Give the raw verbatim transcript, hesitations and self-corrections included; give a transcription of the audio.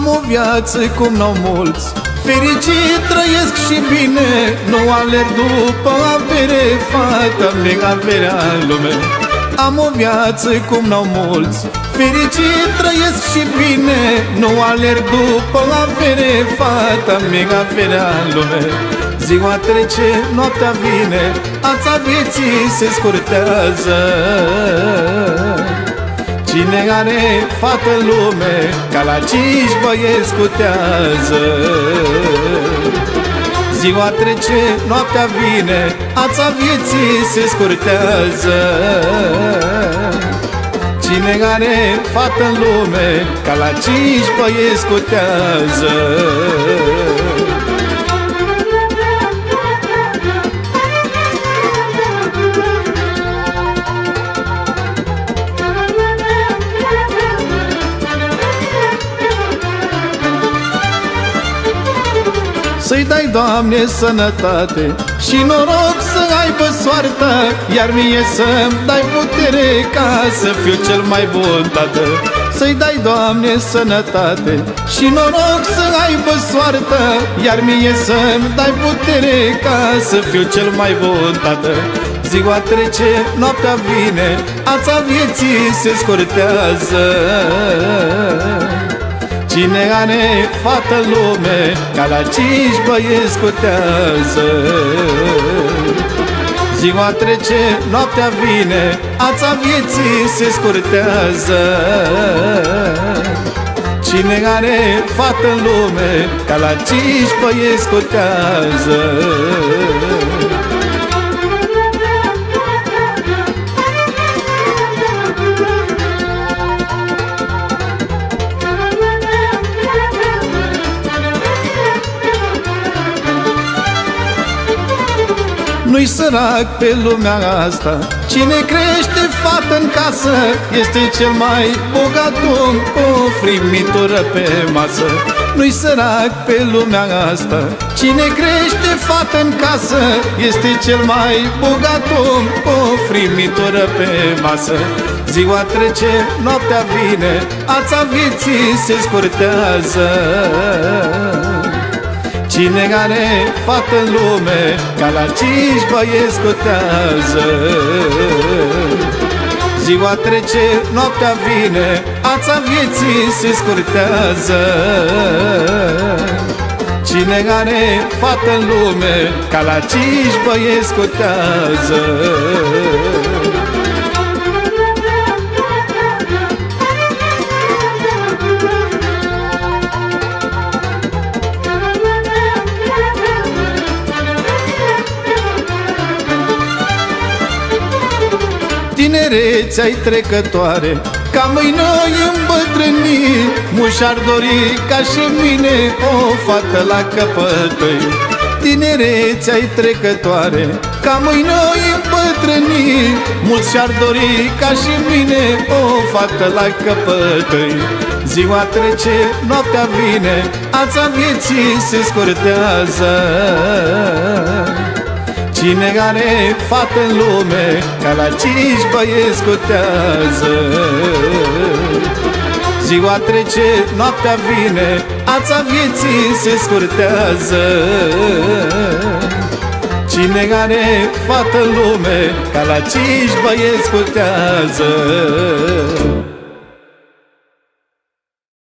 Am o viață cum n-au mulți, fericit trăiesc și bine. Nu alerg după avere, fata mea, averea în lume. Am o viață cum n-au mulți, fericit trăiesc și bine. Nu alerg după avere, fata mea, averea în lume. Ziua trece, noaptea vine, ața vieții se scurtează. Cine are fată în lume, ca la cinci băieți scutează. Ziua trece, noaptea vine, ața vieții se scurtează. Cine are fată în lume, ca la cinci băieți scutează. Să-i dai, Doamne, sănătate și noroc să aibă soartă, iar mie să-mi dai putere ca să fiu cel mai bun tată. Să-i dai, Doamne, sănătate și noroc să aibă soartă, iar mie să-mi dai putere ca să fiu cel mai bun tată. Ziua trece, noaptea vine, ața vieții se scurtează. Cine are fată în lume, ca la cinci băieți scutează. Ziua trece, noaptea vine, ața vieții se scurtează. Cine are fată în lume, ca la cinci băieți scutează. Nu-i sărac pe lumea asta cine crește fată în casă, este cel mai bogat om cu o frimitură pe masă. Nu-i sărac pe lumea asta cine crește fată în casă, este cel mai bogat om cu o frimitură pe masă. Ziua trece, noaptea vine, ața vieții se scurtează. Cine are fată în lume, ca la cinci băieți scutează. Ziua trece, noaptea vine, ața vieții se scurtează. Cine are fată în lume, ca la cinci băieți scutează. Tinerețea-i trecătoare, ca mâine o îmbătrâni. Muși-ar dori ca și mine o fată la căpătăi. Tinerețea-i trecătoare, ca mâine o îmbătrâni. Mulți și-ar dori ca și mine o fată la căpătăi. Ziua trece, noaptea vine, ața vieții se scurtează. Cine are fată în lume, ca la cinci băieți scutează. Ziua trece, noaptea vine, ața vieții se scurtează. Cine are fată în lume, ca la cinci băieți scutează.